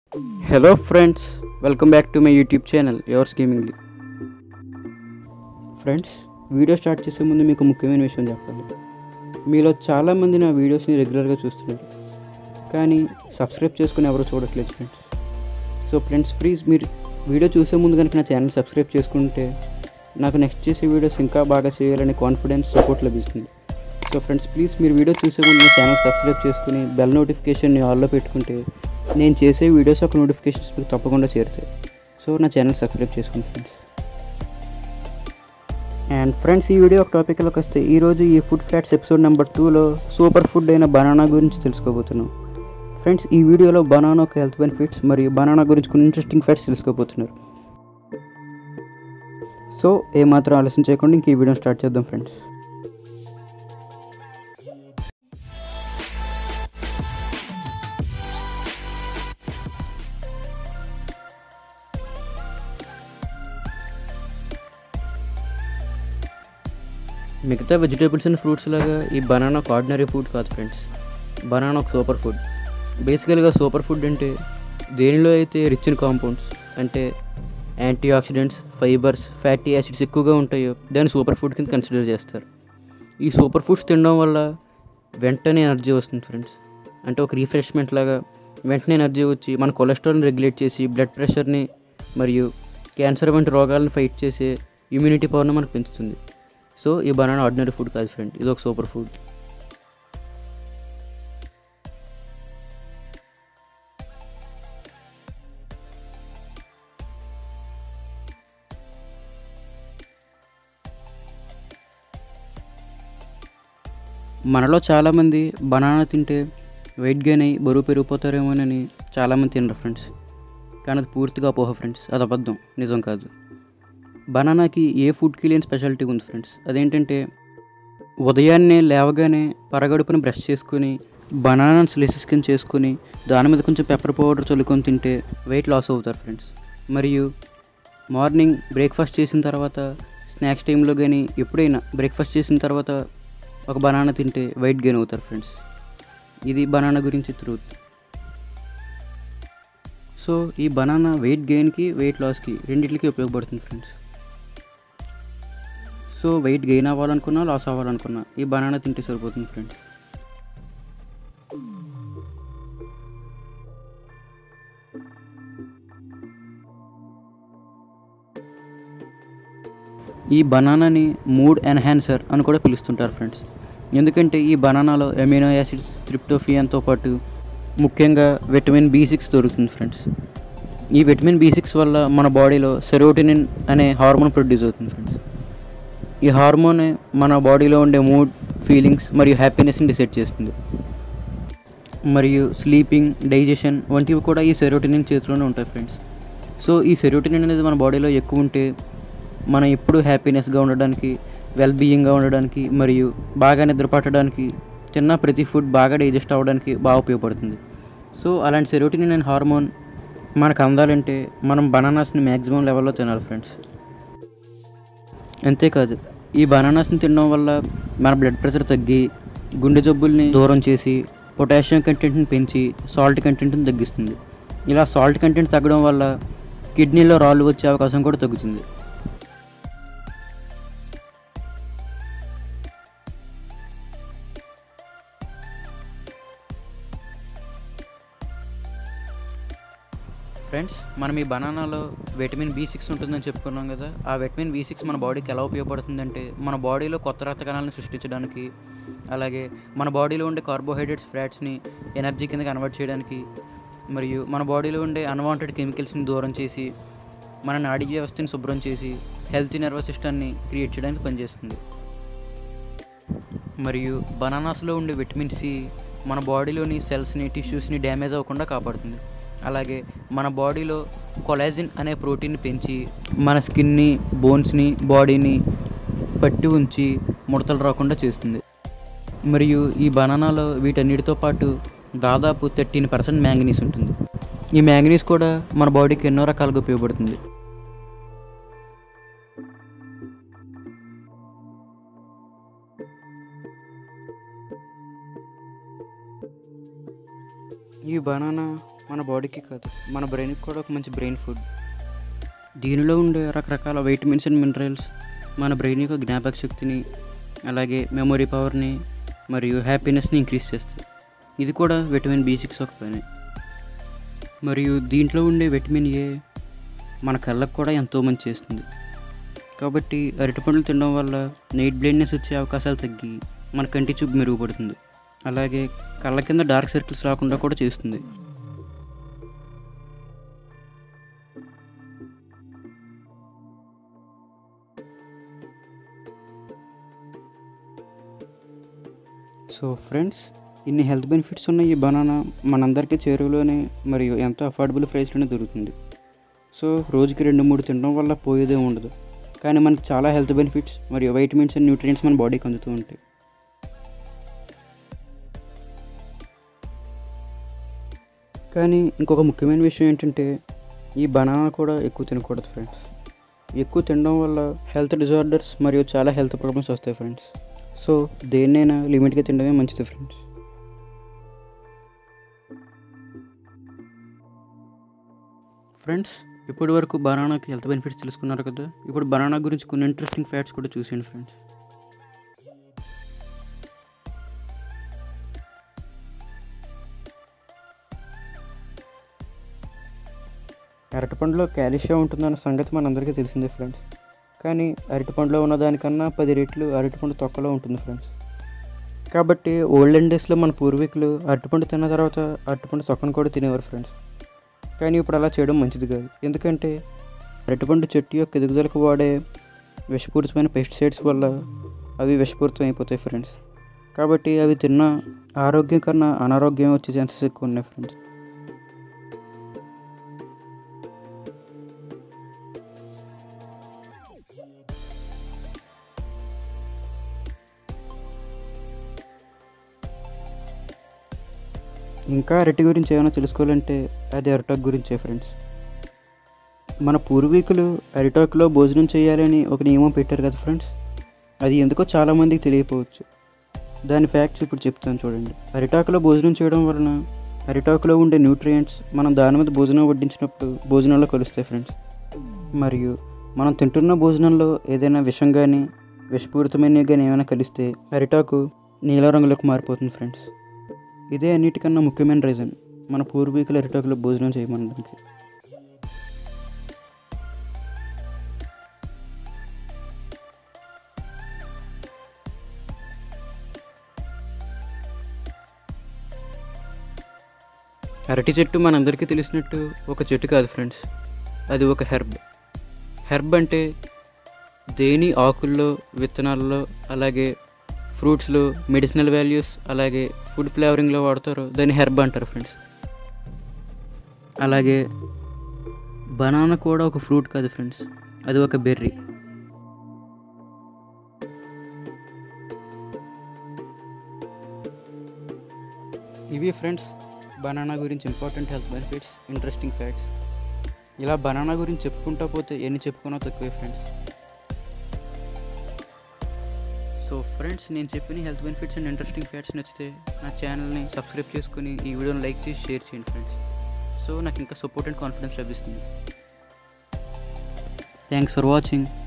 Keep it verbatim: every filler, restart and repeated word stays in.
Hello friends, welcome back to my YouTube channel, Yours Gamingly. Friends, video start చేసే ముందు మీకు ముఖ్యమైన విషయం చెప్పాలి. మీలో చాలామంది నా వీడియోస్ని రెగ్యులర్గా చూస్తున్నారు, కానీ సబ్స్క్రైబ్ చేసుకుని ఎవరు చూడట్లేదు ఫ్రెండ్స్. సో ఫ్రెండ్స్, ప్లీజ్ మీరు వీడియో చూసే ముందు కనుక నా ఛానల్ సబ్స్క్రైబ్ చేసుకుంటే నాకు నెక్స్ట్ చేసే వీడియోస్ ఇంకా బాగా చేయాలనే కాన్ఫిడెన్స్ సపోర్ట్ లభిస్తుంది. సో ఫ్రెండ్స్, ప్లీజ్ మీరు వీడియో చూసే ముందు నా ఛానల్ సబ్స్క్రైబ్ చేసుకుని బెల్ నోటిఫికేషన్ని ఆల్లో పెట్టుకుంటే నేను చేసే వీడియోస్ ఒక నోటిఫికేషన్స్ మీకు తప్పకుండా చేరుతాయి. సో నా ఛానల్ సబ్స్క్రైబ్ చేసుకోండి ఫ్రెండ్స్. అండ్ ఫ్రెండ్స్, ఈ వీడియో ఒక టాపిక్లోకి వస్తే ఈరోజు ఈ ఫుడ్ ఫ్యాట్స్ ఎపిసోడ్ నెంబర్ టూలో సూపర్ ఫుడ్ అయిన బనానా గురించి తెలుసుకోబోతున్నాం. ఫ్రెండ్స్, ఈ వీడియోలో బనానా ఒక హెల్త్ బెనిఫిట్స్ మరియు బనానా గురించి కొన్ని ఇంట్రెస్టింగ్ ఫ్యాక్ట్స్ తెలుసుకోబోతున్నారు. సో ఏమాత్రం ఆలస్యం చేయకుండా ఇంక ఈ వీడియోని స్టార్ట్ చేద్దాం ఫ్రెండ్స్. మిగతా వెజిటేబుల్స్ అండ్ ఫ్రూట్స్ లాగా ఈ బనానా ఒక ఆర్డినరీ ఫుడ్ కాదు ఫ్రెండ్స్. బనానా ఒక సూపర్ ఫుడ్. బేసికల్గా సూపర్ ఫుడ్ అంటే దేనిలో అయితే రిచ్ ఇన్ కాంపౌండ్స్ అంటే antioxidants, fibres, fatty acids ఎక్కువగా ఉంటాయో దాన్ని సూపర్ ఫుడ్ కింద కన్సిడర్ చేస్తారు. ఈ సూపర్ ఫుడ్స్ తినడం వల్ల వెంటనే ఎనర్జీ వస్తుంది ఫ్రెండ్స్. అంటే ఒక రిఫ్రెష్మెంట్ లాగా వెంటనే ఎనర్జీ వచ్చి మన కొలెస్ట్రాల్ని రెగ్యులేట్ చేసి బ్లడ్ ప్రెషర్ని మరియు క్యాన్సర్ వంటి రోగాలను ఫైట్ చేసే ఇమ్యూనిటీ పవర్ని మనకు పెంచుతుంది. సో ఈ బనానా ఆర్డినరీ ఫుడ్ కాదు ఫ్రెండ్, ఇది ఒక సూపర్ ఫుడ్. మనలో చాలామంది బనానా తింటే వెయిట్ గెయిన్ అయ్యి బరువు పెరిగిపోతారేమోనని చాలామంది తినరు ఫ్రెండ్స్. కానీ అది పూర్తిగా అపోహ ఫ్రెండ్స్, అది అబద్ధం, నిజం కాదు. బనానాకి ఏ ఫుడ్కి లేని స్పెషాలిటీ ఉంది ఫ్రెండ్స్. అదేంటంటే ఉదయాన్నే లేవగానే పరగడుపుని బ్రష్ చేసుకుని బనానా స్లైసెస్ కింద చేసుకుని దాని మీద కొంచెం పెప్పర్ పౌడర్ చల్లుకొని తింటే వెయిట్ లాస్ అవుతారు ఫ్రెండ్స్. మరియు మార్నింగ్ బ్రేక్ఫాస్ట్ చేసిన తర్వాత స్నాక్స్ టైంలో కానీ ఎప్పుడైనా బ్రేక్ఫాస్ట్ చేసిన తర్వాత ఒక బనానా తింటే వెయిట్ గెయిన్ అవుతారు ఫ్రెండ్స్. ఇది బనానా గురించి ట్రూత్. సో ఈ బనానా వెయిట్ గెయిన్కి వెయిట్ లాస్కి రెండింటికి ఉపయోగపడుతుంది ఫ్రెండ్స్. సో వెయిట్ గెయిన్ అవ్వాలనుకున్నా లాస్ అవ్వాలనుకున్నా ఈ బనానా తింటే సరిపోతుంది ఫ్రెండ్స్. ఈ బనానాని మూడ్ ఎన్హాన్సర్ అని కూడా పిలుస్తుంటారు ఫ్రెండ్స్. ఎందుకంటే ఈ బనానాలో అమినో యాసిడ్స్, ట్రిప్టోఫాన్తో పాటు ముఖ్యంగా విటమిన్ బి సిక్స్ దొరుకుతుంది ఫ్రెండ్స్. ఈ విటమిన్ బి సిక్స్ వల్ల మన బాడీలో సెరోటోనిన్ అనే హార్మోన్ ప్రొడ్యూస్ అవుతుంది ఫ్రెండ్స్. ఈ హార్మోన్ మన బాడీలో ఉండే మూడ్, ఫీలింగ్స్ మరియు హ్యాపీనెస్ని డిసైడ్ చేస్తుంది. మరియు స్లీపింగ్, డైజెషన్ వంటివి కూడా ఈ సెరోటోనిన్ చేతిలోనే ఉంటాయి ఫ్రెండ్స్. సో ఈ సెరోటోనిన్ అనేది మన బాడీలో ఎక్కువ ఉంటే మనం ఎప్పుడూ హ్యాపీనెస్గా ఉండడానికి, వెల్ బీయింగ్గా ఉండడానికి మరియు బాగా నిద్రపట్టడానికి, తిన్న ప్రతి ఫుడ్ బాగా డైజెస్ట్ అవ్వడానికి బాగా ఉపయోగపడుతుంది. సో అలాంటి సెరోటోనిన్ అనే హార్మోన్ మనకు అందాలంటే మనం బనానాస్ని మ్యాక్సిమం లెవెల్లో తినాలి ఫ్రెండ్స్. అంతేకాదు, ఈ బనానాస్ని తినడం వల్ల మన బ్లడ్ ప్రెషర్ తగ్గి గుండె జబ్బుల్ని దూరం చేసి పొటాషియం కంటెంట్ని పెంచి సాల్ట్ కంటెంట్ని తగ్గిస్తుంది. ఇలా సాల్ట్ కంటెంట్ తగ్గడం వల్ల కిడ్నీలో రాళ్ళు వచ్చే అవకాశం కూడా తగ్గుతుంది. ఫ్రెండ్స్, మనం ఈ బనానాలో విటమిన్ బి సిక్స్ ఉంటుందని చెప్పుకున్నాం కదా. ఆ విటమిన్ బి సిక్స్ మన బాడీకి ఎలా ఉపయోగపడుతుందంటే మన బాడీలో కొత్త రక్త కణాలను సృష్టించడానికి, అలాగే మన బాడీలో ఉండే కార్బోహైడ్రేట్స్, ఫ్యాట్స్ని ఎనర్జీ కింద కన్వర్ట్ చేయడానికి, మరియు మన బాడీలో ఉండే అన్వాంటెడ్ కెమికల్స్ని దూరం చేసి మన నాడీ వ్యవస్థని శుభ్రం చేసి హెల్తీ నర్వస్ సిస్టమ్ని క్రియేట్ చేయడానికి పనిచేస్తుంది. మరియు బనానాస్లో ఉండే విటమిన్ సి మన బాడీలోని సెల్స్ని, టిష్యూస్ని డ్యామేజ్ అవ్వకుండా కాపాడుతుంది. అలాగే మన బాడీలో కొలాజిన్ అనే ప్రోటీన్ని పెంచి మన స్కిన్ని, బోన్స్ని, బాడీని పట్టి ఉంచి ముడతలు రాకుండా చేస్తుంది. మరియు ఈ బనానాలో వీటన్నిటితో పాటు దాదాపు థర్టీన్ పర్సెంట్ మ్యాంగనీస్ ఉంటుంది. ఈ మ్యాంగనీస్ కూడా మన బాడీకి ఎన్నో రకాలుగా ఉపయోగపడుతుంది. ఈ బనానా మన బాడీకి కాదు, మన బ్రెయిన్కి కూడా ఒక మంచి బ్రెయిన్ ఫుడ్. దీనిలో ఉండే రకరకాల వైటమిన్స్ అండ్ మినరల్స్ మన బ్రెయిన్ యొక్క జ్ఞాపక శక్తిని, అలాగే మెమొరీ పవర్ని మరియు హ్యాపీనెస్ని ఇంక్రీజ్ చేస్తాయి. ఇది కూడా విటమిన్ బి సిక్స్ ఒక పని. మరియు దీంట్లో ఉండే విటమిన్ ఏ మన కళ్ళకు కూడా ఎంతో మంచి చేస్తుంది. కాబట్టి అరటిపండ్లు తినడం వల్ల నైట్ బ్లైండ్నెస్ వచ్చే అవకాశాలు తగ్గి మన కంటి చూపు మెరుగుపడుతుంది. అలాగే కళ్ళ కింద డార్క్ సర్కిల్స్ రాకుండా కూడా చేస్తుంది. సో ఫ్రెండ్స్, ఇన్ని హెల్త్ బెనిఫిట్స్ ఉన్న ఈ బనానా మనందరికీ చేరువలోనే మరియు ఎంతో అఫోర్డబుల్ ప్రైస్లోనే దొరుకుతుంది. సో రోజుకి రెండు మూడు తినడం వల్ల పోయేదే ఉండదు, కానీ మనకి చాలా హెల్త్ బెనిఫిట్స్ మరియు వైటమిన్స్ అండ్ న్యూట్రియంట్స్ మన బాడీకి అందుతూ ఉంటాయి. కానీ ఇంకొక ముఖ్యమైన విషయం ఏంటంటే, ఈ బనానా కూడా ఎక్కువ తినకూడదు ఫ్రెండ్స్. ఎక్కువ తినడం వల్ల హెల్త్ డిజార్డర్స్ మరియు చాలా హెల్త్ ప్రాబ్లమ్స్ వస్తాయి ఫ్రెండ్స్. సో దేన్నైనా లిమిట్గా తినడమే మంచిది ఫ్రెండ్స్. ఫ్రెండ్స్, ఇప్పటి వరకు బనానాకి హెల్త్ బెనిఫిట్స్ తెలుసుకున్నారు కదా. ఇప్పుడు బనానా గురించి కొన్ని ఇంట్రెస్టింగ్ ఫ్యాక్ట్స్ కూడా చూసేయండి ఫ్రెండ్స్. అరటిపండులో కాల్షియం ఉంటుందన్న సంగతి మనందరికీ తెలిసిందే ఫ్రెండ్స్. కానీ అరటిపండులో ఉన్న దానికన్నా పది రెట్లు అరటిపండు తొక్కలో ఉంటుంది ఫ్రెండ్స్. కాబట్టి ఓల్డెన్ డేస్లో మన పూర్వీకులు అరటిపండు తిన్న తర్వాత అరటిపండు తొక్కను కూడా తినేవారు ఫ్రెండ్స్. కానీ ఇప్పుడు అలా చేయడం మంచిది కాదు. ఎందుకంటే అరటిపండు చెట్టు యొక్క ఎదుగుదలకు వాడే విషపూరితమైన పెస్టిసైడ్స్ వల్ల అవి విషపూరితం అయిపోతాయి ఫ్రెండ్స్. కాబట్టి అవి తిన్న ఆరోగ్యం కన్నా అనారోగ్యం వచ్చే ఛాన్సెస్ ఎక్కువ ఉన్నాయి ఫ్రెండ్స్. ఇంకా అరటి గురించి ఏమైనా తెలుసుకోవాలంటే అది అరిటాకు గురించే ఫ్రెండ్స్. మన పూర్వీకులు అరిటాకులో భోజనం చేయాలని ఒక నియమం పెట్టారు కదా ఫ్రెండ్స్. అది ఎందుకో చాలామందికి తెలియకపోవచ్చు. దాని ఫ్యాక్ట్స్ ఇప్పుడు చెప్తాను చూడండి. అరిటాకులో భోజనం చేయడం వలన అరిటాకులో ఉండే న్యూట్రియంట్స్ మనం దాని మీద భోజనం వడ్డించినప్పుడు భోజనంలో కలుస్తాయి ఫ్రెండ్స్. మరియు మనం తింటున్న భోజనంలో ఏదైనా విషం కానీ విషపూరితమైనవి కానీ ఏమైనా కలిస్తే అరిటాకు నీల రంగులోకి మారిపోతుంది ఫ్రెండ్స్. ఇదే అన్నిటికన్నా ముఖ్యమైన రీజన్ మన పూర్వీకులు అరిటాకులో భోజనం చేయమనడానికి. అరటి చెట్టు మనందరికీ తెలిసినట్టు ఒక చెట్టు కాదు ఫ్రెండ్స్, అది ఒక హెర్బ్. హెర్బ్ అంటే దేని ఆకుల్లో, విత్తనాల్లో, అలాగే ఫ్రూట్స్లో మెడిసినల్ వాల్యూస్, అలాగే ఫుడ్ ఫ్లేవరింగ్లో వాడతారో దాన్ని హెర్బ్ అంటారు ఫ్రెండ్స్. అలాగే బనానా కూడా ఒక ఫ్రూట్ కాదు ఫ్రెండ్స్, అది ఒక బెర్రీ. ఇవి ఫ్రెండ్స్ బనానా గురించి important health benefits, interesting facts. ఇలా బనానా గురించి చెప్పుకుంటా పోతే ఎన్ని చెప్పుకున్నా తక్కువే ఫ్రెండ్స్. సో ఫ్రెండ్స్, నేను చెప్పిన health benefits and interesting facts నచ్చితే నా ఛానల్ని సబ్స్క్రైబ్ చేసుకుని ఈ వీడియోని లైక్ చేసి షేర్ చేయండి ఫ్రెండ్స్. సో నాకు ఇంకా సపోర్ట్ అండ్ కాన్ఫిడెన్స్ లభిస్తుంది. Thanks for watching.